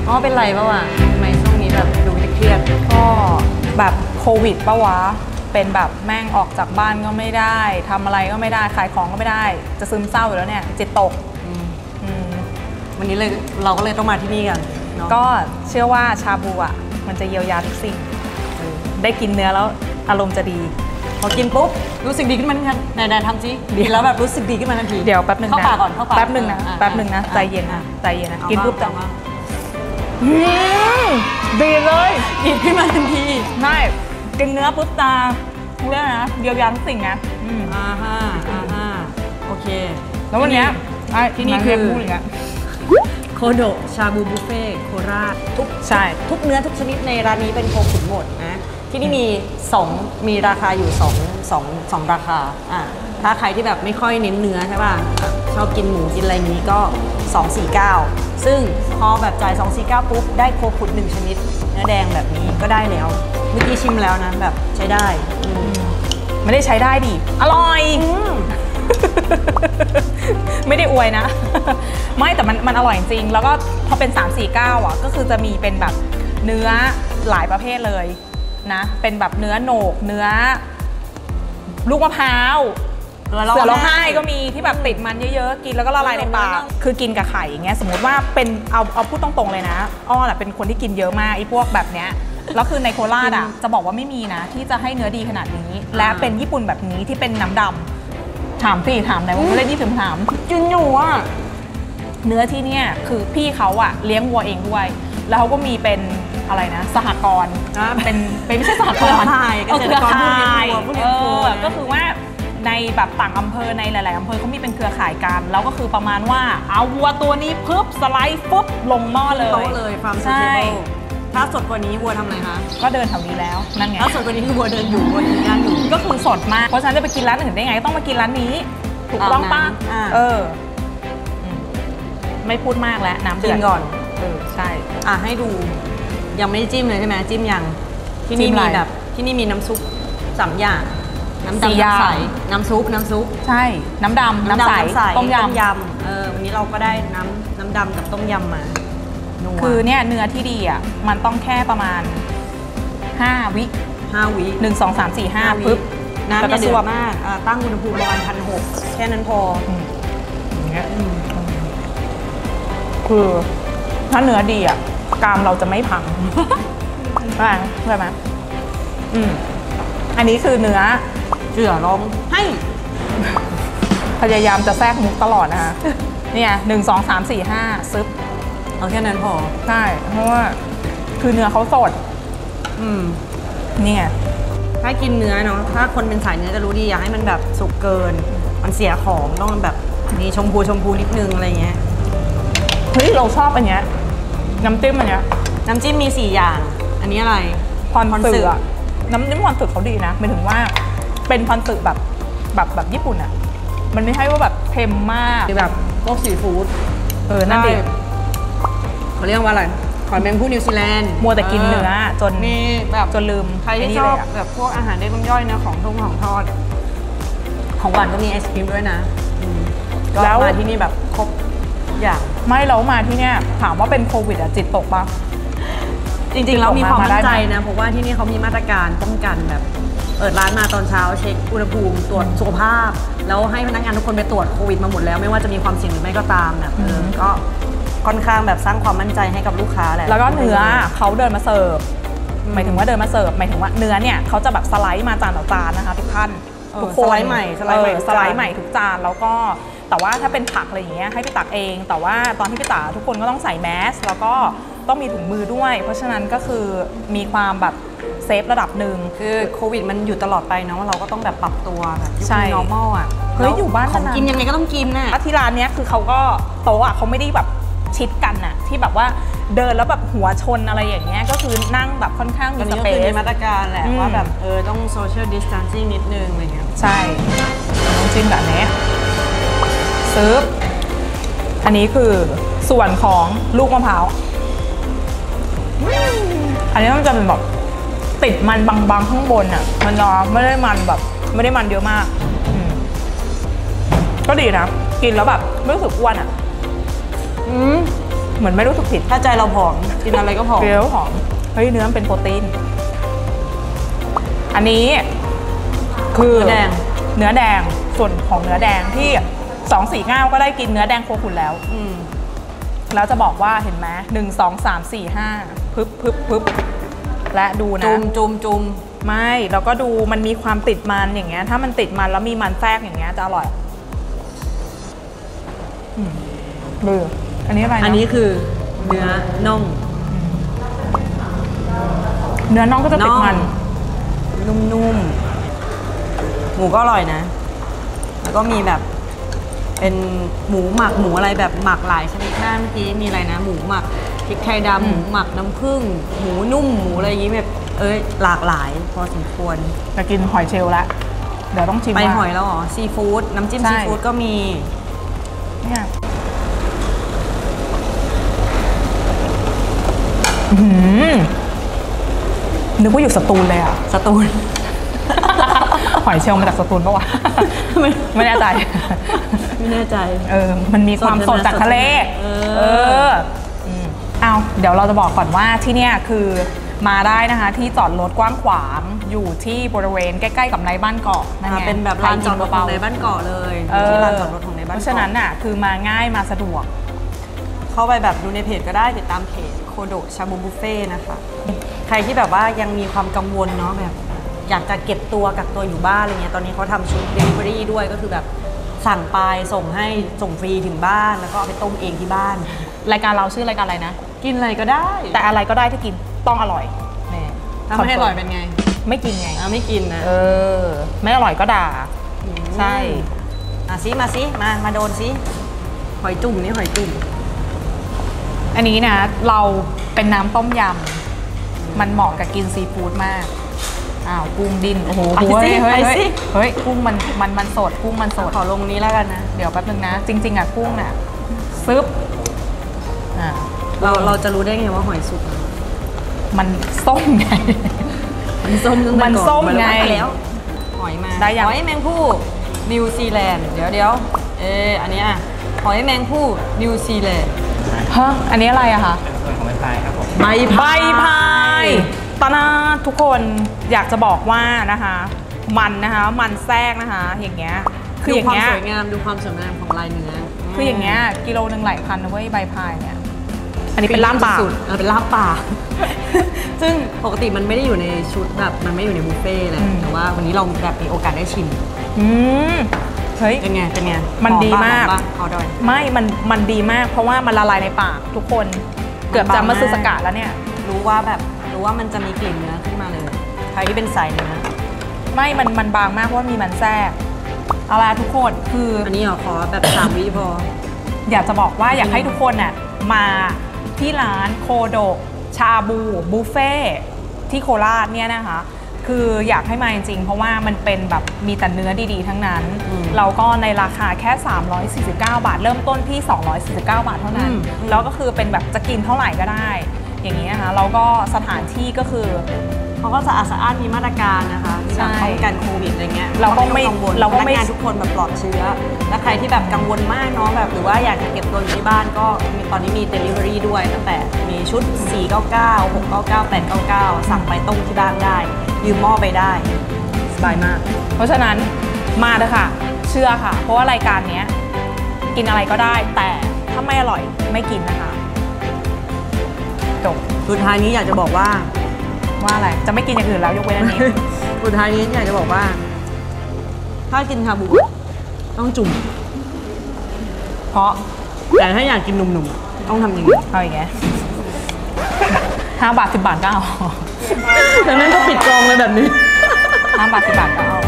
อ๋อเป็นไรปะวะทำไมช่วงนี้แบบดูเครียดก็แบบโควิดปะวะเป็นแบบแม่งออกจากบ้านก็ไม่ได้ทำอะไรก็ไม่ได้ขายของก็ไม่ได้จะซึมเศร้าอยู่แล้วเนี่ยจิตตกวันนี้เลยเราก็เลยต้องมาที่นี่กันเนาะก็เชื่อว่าชาบูอ่ะมันจะเยียวยาทุกสิ่งได้กินเนื้อแล้วอารมณ์จะดีพอกินปุ๊บรู้สึกดีขึ้นมาทันทีไหนๆทำสิดีแล้วแบบรู้สึกดีขึ้นมาทันทีเดี๋ยวแป๊บนึงเข้าปากก่อนเข้าปากแป๊บนึงนะใจเย็นนะใจเย็นนะกินปุ๊บจะดีเลยดีขึ้นมาทันทีไม่กินเนื้อปุ๊บตาเรื่องนะเยียวยาทุกสิ่งนะโอเคแล้ววันนี้ที่นี่คือพูดอย่างเงี้ยโคโดะชาบูบุฟเฟ่โคราชใช่ทุกเนื้อทุกชนิดในร้านนี้เป็นโคขุนหมดนะที่นี่มีราคาอยู่2ราคาถ้าใครที่แบบไม่ค่อยเน้นเนื้อใช่ป่ะชอบกินหมูกินอะไรนี้ก็249ซึ่งพอแบบจ่าย249ปุ๊บได้โคขุน1ชนิดเนื้อแดงแบบนี้ก็ได้แล้วเมื่อกี้ชิมแล้วนะแบบใช้ได้ไม่ได้ใช้ได้ดิอร่อยไม่ได้อวยนะไม่แต่มันอร่อยจริงแล้วก็พอเป็น349อ่ะก็คือจะมีเป็นแบบเนื้อหลายประเภทเลยนะเป็นแบบเนื้อโหนกเนื้อลูกมะพร้าวเสือร้องไห้ก็มีที่แบบติดมันเยอะๆกินแล้วก็ละลายในปากคือกินกับไข่อย่างเงี้ยสมมติว่าเป็นเอาพูดตรงๆเลยนะอ้อแหละเป็นคนที่กินเยอะมากไอ้พวกแบบเนี้ยแล้วคือในโคราชอ่ะจะบอกว่าไม่มีนะที่จะให้เนื้อดีขนาดนี้และเป็นญี่ปุ่นแบบนี้ที่เป็นน้ำดำถามสิถามไหนว่าไม่ได้ที่ถามกินอยู่อ่ะเนื้อที่เนี่ยคือพี่เขาอ่ะเลี้ยงวัวเองด้วยแล้วเขาก็มีเป็นอะไรนะสหกรณ์เป็นไม่ใช่สหกรณ์ก็คือเครือข่ายก็คือว่าในแบบต่างอำเภอในหลายๆอำเภอเขามีเป็นเครือข่ายกันแล้วก็คือประมาณว่าเอาวัวตัวนี้ปึ๊บสไลด์ปึ๊บลงหม้อเลยฟาร์มสเตเบิลถ้าสดกว่านี้วัวทำอะไรคะก็เดินแถวนี้แล้วนั่นไงถ้าสดกว่านี้คือวัวเดินอยู่วัวกินย่างอยู่ก็คือสดมากเพราะฉะนั้นจะไปกินร้านอื่นได้ไงต้องมากินร้านนี้ถูกต้องป่ะไม่พูดมากแล้วน้ำเดือดก่อนใช่ให้ดูยังไม่ได้จิ้มเลยใช่ไหมจิ้มยังที่นี่มีแบบที่นี่มีน้ำซุป3 อย่างน้ำดำน้ำใสน้ำซุปใช่น้ำดำน้ำใสต้มยำวันนี้เราก็ได้น้ำดำกับต้มยำมาคือเนี่ยเนื้อที่ดีอ่ะมันต้องแค่ประมาณ5 วิ1 2 3 4 5ปึ๊บน้ำอย่าเดือดมากตั้งอุณหภูมิประมาณ1,600แค่นั้นพออย่างเงี้ยคือถ้าเนื้อดีอ่ะกรามเราจะไม่พังใช่ไหมอันนี้คือเนื้อเจือลงให้พยายามจะแทรกมุกตลอดนะคะเนี่ย1 2 3 4 5ซึบเอาแค่นั้นพอใช่เพราะว่าคือเนื้อเขาสดนี่ไงถ้ากินเนื้อเนาะถ้าคนเป็นสายเนื้อจะรู้ดีอยากให้มันแบบสุกเกินมันเสียของต้องแบบมีชมพูนิดนึงอะไรเงี้ยเฮ้ยเราชอบอันเนี้ยน้ำจิ้มอันเนี้ยน้ำจิ้มมี4 อย่างอันนี้อะไรพรสึน้ำจิ้มพรสึเขาดีนะหมายถึงว่าเป็นพรสึแบบญี่ปุ่นอ่ะมันไม่ใช่ว่าแบบเค็มมากแบบพวกซีฟู้ดนั่นดิเขาเรียกว่าอะไรขอเป็นผู้นิวซีแลนด์มัวแต่กินเนื้อจนนี่แบบจนลืมใครที่ชอบแบบพวกอาหารได้น้ำย่อยนะของทอดของหวานก็มีไอศครีมด้วยนะแล้วมาที่นี่แบบครบอย่างไม่เรามาที่เนี่ยถามว่าเป็นโควิดจิตตกปะจริงๆเรามีความมั่นใจนะเพราะว่าที่นี่เขามีมาตรการป้องกันแบบเปิดร้านมาตอนเช้าเช็คอุณหภูมิตรวจสุขภาพแล้วให้พนักงานทุกคนไปตรวจโควิดมาหมดแล้วไม่ว่าจะมีความเสี่ยงหรือไม่ก็ตามแบบก็ค่อนข้างแบบสร้างความมั่นใจให้กับลูกค้าแหละแล้วก็เนื้อเขาเดินมาเสิร์ฟหมายถึงว่าเดินมาเสิร์ฟหมายถึงว่าเนื้อเนี่ยเขาจะแบบสไลด์มาจานต่อจานนะคะทุกท่านทุกคนสไลด์ใหม่สไลด์ใหม่ทุกจานแล้วก็แต่ว่าถ้าเป็นผักอะไรอย่างเงี้ยให้พี่ตักเองแต่ว่าตอนที่พี่ตักทุกคนก็ต้องใส่แมสแล้วก็ต้องมีถุงมือด้วยเพราะฉะนั้นก็คือมีความแบบเซฟระดับหนึ่งคือโควิดมันอยู่ตลอดไปเนาะเราก็ต้องแบบปรับตัวแบบยุค normal อ่ะเฮ้ยอยู่บ้านของกินยังไงก็ต้องกินน่ะที่ร้านเนี้ยคือเขาก็โต๊ะอ่ะเขาไม่ได้แบบชิดกันน่ะที่แบบว่าเดินแล้วแบบหัวชนอะไรอย่างเงี้ยก็คือนั่งแบบค่อนข้างมีสเปซมีมาตรการแหละว่าแบบต้อง social distancing นิดนึงอะไรเงี้ยใช่ต้องจิ้มแบบนี้ซื้ออันนี้คือส่วนของลูกมะพร้าวอันนี้มันจะเป็นแบบติดมันบางๆข้างบนอ่ะมันจะไม่ได้มันแบบไม่ได้มันเยอะมากก็ดีนะกินแล้วแบบไม่รู้สึกอ้วนอ่ะเหมือนไม่รู้สึกผิดถ้าใจเราผอมกินอะไรก็ผอมเปรี้ยวหอมเฮ้ยเนื้อมันเป็นโปรตีนอันนี้คือเนื้อแดงส่วนของเนื้อแดงที่249ก็ได้กินเนื้อแดงโคขุนแล้วแล้วจะบอกว่าเห็นไหม1 2 3 4 5พึบและดูนะจุ่มไม่แล้วก็ดูมันมีความติดมันอย่างเงี้ยถ้ามันติดมันแล้วมีมันแทรกอย่างเงี้ยจะอร่อยดูอันนี้อะไรอันนี้คือเนื้อน่องก็จะติดมันนุ่มๆหมูก็อร่อยนะแล้วก็มีแบบเป็นหมูหมักหมูอะไรแบบหมักหลายชนิดมากเมื่อกี้มีอะไรนะหมูหมักพริกไทยดำหมูหมักน้ำผึ้งหมูนุ่มหมูอะไรอย่างงี้แบบหลากหลายพอสมควรจะกินหอยเชลล์ละเดี๋ยวต้องชิมไปหอยแล้วเหรอซีฟู้ดน้ำจิ้มซีฟู้ดก็มีเนี่ยนึกว่าอยู่สตูลเลยอ่ะสตูลหอยเชลล์มาจากสตูลปะวะไม่แน่ใจมันมีความสดจากทะเลเอาเดี๋ยวเราจะบอกก่อนว่าที่เนี่ยคือมาได้นะคะที่จอดรถกว้างขวางอยู่ที่บริเวณใกล้ๆกับในบ้านเกาะนั่นไงเป็นแบบลานจอดรถของในบ้านเกาะเลยที่ลานจอดรถของในบ้านเกาะเพราะฉะนั้นน่ะคือมาง่ายมาสะดวกเข้าไปแบบดูในเพจก็ได้ติดตามเพจโคโดะชาบูบุฟเฟ่นะคะใครที่แบบว่ายังมีความกังวลเนาะแบบอยากจะเก็บตัวกักตัวอยู่บ้านอะไรเงี้ยตอนนี้เขาทำชุด delivery ด้วยก็คือแบบสั่งไปส่งฟรีถึงบ้านแล้วก็เอาไปต้มเองที่บ้านรายการเราชื่อรายการอะไรนะกินอะไรก็ได้แต่อะไรก็ได้ที่กินต้องอร่อยถ้าไม่อร่อยเป็นไงไม่กินไงไม่กินนะไม่อร่อยก็ด่าใช่มาซิมาโดนซิหอยจุ่มนี่หอยจุ่มอันนี้นะเราเป็นน้ำต้มยำมันเหมาะกับกินซีฟู้ดมากกุ้งดินโอ้โหเฮ้ยกุ้งมันสดกุ้งมันสดขอลงนี้แล้วกันนะเดี๋ยวแป๊บนึงนะจริงๆกุ้งน่ะซึบเราจะรู้ได้ไงว่าหอยสุกมันส้มไงมันส้มไงแล้วหอยมาหอยแมงผู้นิวซีแลนด์เดี๋ยวอันนี้หอยแมงผู้นิวซีแลนด์อันนี้อะไรอะคะส่วนของใบพายครับผมใบพายตอนนั้นทุกคนอยากจะบอกว่านะคะมันแทรกนะคะอย่างเงี้ยคืออย่างเงี้ยดูความสวยงามของลายเนื้อคืออย่างเงี้ยกิโลนึงหลายพันนะเว้ยใบพายเนี่ยอันนี้เป็นลาบป่าเป็นลาบป่าซึ่งปกติมันไม่ได้อยู่ในชุดแบบมันไม่อยู่ในบุฟเฟ่ต์เลยแต่ว่าวันนี้เราแบบมีโอกาสได้ชิมเฮ้ยเป็นไงมันดีมากไม่มันดีมากเพราะว่ามันละลายในปากทุกคนเกือบจะมาซึสกะแล้วเนี่ยรู้ว่ามันจะมีกลิ่นเนื้อขึ้นมาเลยใครที่เป็นสายเนื้อไม่มันบางมากเพราะว่ามีมันแทรกเอาละทุกคนคืออันนี้ขอแบบ3 วิพออยากจะบอกว่าอยากให้ทุกคนน่ะมาที่ร้านโคโดะชาบูบุฟเฟ่ที่โคราชเนี่ยนะคะคืออยากให้มาจริงๆเพราะว่ามันเป็นแบบมีแต่เนื้อดีๆทั้งนั้นเราก็ในราคาแค่349 บาทเริ่มต้นที่249 บาทเท่านั้นแล้วก็คือเป็นแบบจะกินเท่าไหร่ก็ได้อย่างนี้นะคะแล้วก็สถานที่ก็คือเขาก็สะอาดมีมาตรการนะคะป้องกันโควิดอะไรเงี้ยเราก็ไม่งานทุกคนแบบปลอดเชื้อและใครที่แบบกังวลมากเนาะแบบหรือว่าอยากจะเก็บตัวอยู่ที่บ้านก็ตอนนี้มี delivery ด้วยตั้งแต่มีชุด499 699 899สั่งไปต้มที่บ้านได้ยืมหม้อไปได้สบายมากเพราะฉะนั้นมาเลยค่ะเชื่อค่ะเพราะว่ารายการนี้กินอะไรก็ได้แต่ถ้าไม่อร่อยไม่กินนะคะจบสุดท้ายนี้อยากจะบอกว่าอะไรจะไม่กินอย่างอื่นแล้วยกเว้นอันนี้สุดท้ายนี้อยากจะบอกว่าถ้ากินชาบูต้องจุ่มเพราะแต่ถ้าอยากกินหนุ่มๆต้องทำยังไงเอาอย่างเงี้ย5 บาท 10 บาทก็เอาแต่นั้นก็ปิดกองเลยแบบนี้ 5 บาท 10 บาทก็เอา